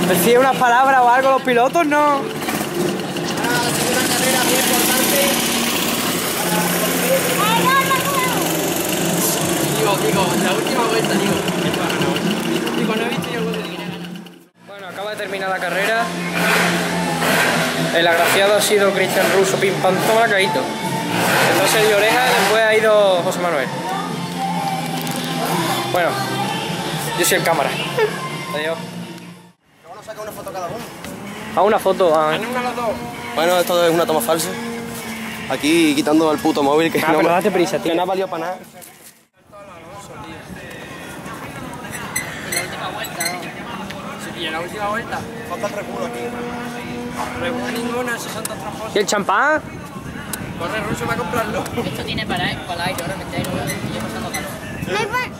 Decía unas palabras o algo los pilotos, ¿no? Una carrera bien importante. Digo, la última vuelta, digo. Digo, no he visto yo cuando quiere ganar. Bueno, acaba de terminar la carrera. El agraciado ha sido Cristian Russo, pim pam, toma caído. Entonces de oreja, después ha ido José Manuel. Bueno, yo soy el cámara. Adiós. Vamos a sacar una foto cada uno. A una foto. Una los dos. Bueno, esto es una toma falsa. Aquí quitando el puto móvil que Pero date prisa, tío. que no ha valido para nada. Y en la última vuelta. Falta el reculo aquí. No ninguna, esos son todos tramposos. ¿Y el champán? Corre Russo para comprarlo. Esto tiene para aire, ahora me está yo pasando calor.